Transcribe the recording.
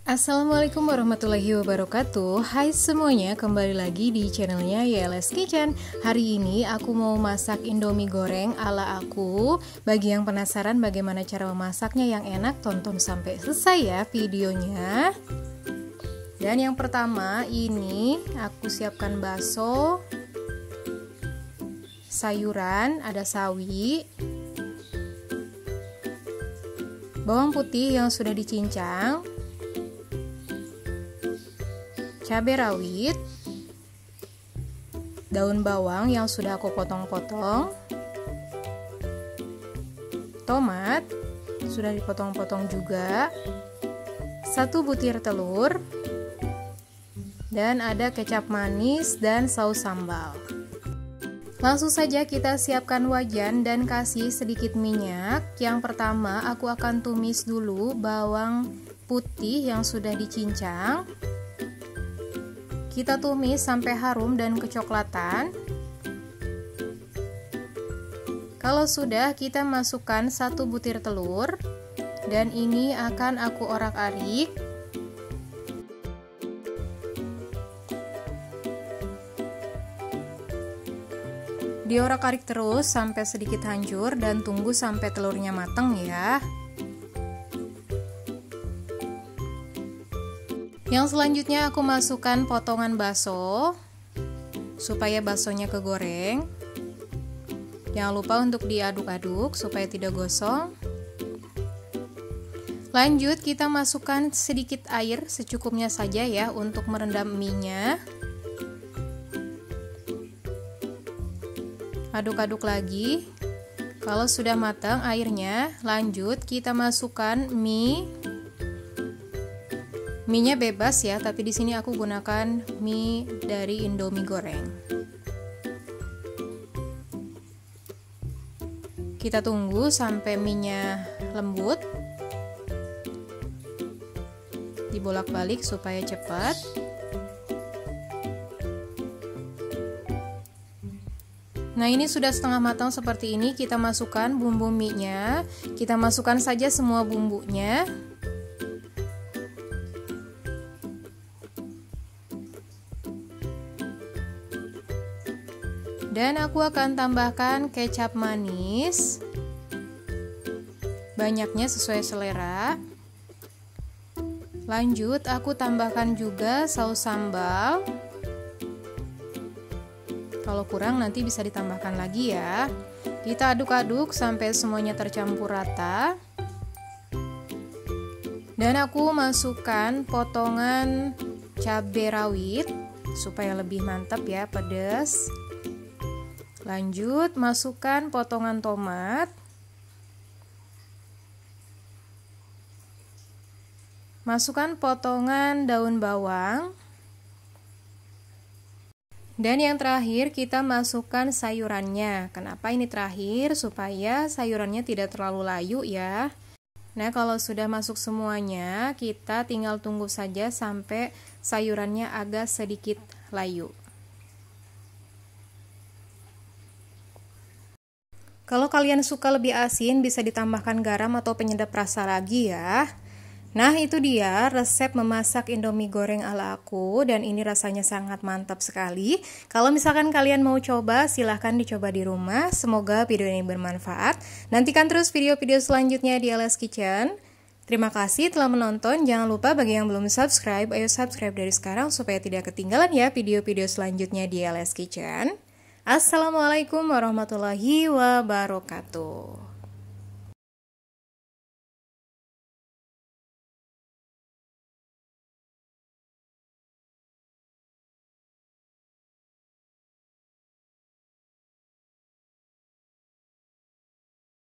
Assalamualaikum warahmatullahi wabarakatuh. Hai semuanya, kembali lagi di channelnya YLS Kitchen. Hari ini aku mau masak indomie goreng ala aku. Bagi yang penasaran bagaimana cara memasaknya yang enak, tonton sampai selesai ya videonya. Dan yang pertama ini aku siapkan bakso, sayuran, ada sawi, bawang putih yang sudah dicincang, cabai rawit, daun bawang yang sudah aku potong-potong, tomat sudah dipotong-potong juga, 1 butir telur, dan ada kecap manis dan saus sambal. Langsung saja kita siapkan wajan dan kasih sedikit minyak. Yang pertama aku akan tumis dulu bawang putih yang sudah dicincang. Kita tumis sampai harum dan kecoklatan. Kalau sudah, kita masukkan 1 butir telur dan ini akan aku orak-arik. Diorak-arik terus sampai sedikit hancur dan tunggu sampai telurnya matang ya. Yang selanjutnya aku masukkan potongan bakso supaya baksonya kegoreng. Jangan lupa untuk diaduk-aduk supaya tidak gosong. Lanjut kita masukkan sedikit air secukupnya saja ya untuk merendam mie-nya. Aduk-aduk lagi. Kalau sudah matang airnya, lanjut kita masukkan mie. Mie-nya bebas ya, tapi di sini aku gunakan mie dari indomie goreng. Kita tunggu sampai mie-nya lembut. Dibolak-balik supaya cepat. Nah, ini sudah setengah matang seperti ini. Kita masukkan bumbu mie-nya. Kita masukkan saja semua bumbunya. Dan aku akan tambahkan kecap manis, banyaknya sesuai selera. Lanjut aku tambahkan juga saus sambal. Kalau kurang nanti bisa ditambahkan lagi ya. Kita aduk-aduk sampai semuanya tercampur rata. Dan aku masukkan potongan cabai rawit supaya lebih mantap ya, pedas. Lanjut, masukkan potongan tomat. Masukkan potongan daun bawang. Dan yang terakhir kita masukkan sayurannya. Kenapa ini terakhir? Supaya sayurannya tidak terlalu layu ya. Nah, kalau sudah masuk semuanya, kita tinggal tunggu saja sampai sayurannya agak sedikit layu. Kalau kalian suka lebih asin, bisa ditambahkan garam atau penyedap rasa lagi ya. Nah, itu dia resep memasak indomie goreng ala aku, dan ini rasanya sangat mantap sekali. Kalau misalkan kalian mau coba, silahkan dicoba di rumah. Semoga video ini bermanfaat. Nantikan terus video-video selanjutnya di YLS Kitchen. Terima kasih telah menonton. Jangan lupa bagi yang belum subscribe, ayo subscribe dari sekarang supaya tidak ketinggalan ya video-video selanjutnya di YLS Kitchen. Assalamualaikum warahmatullahi wabarakatuh.